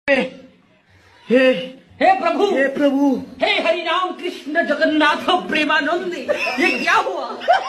हे प्रभु, हे प्रभु, हे हरि राम कृष्ण जगन्नाथ प्रेमानंद, ये क्या हुआ?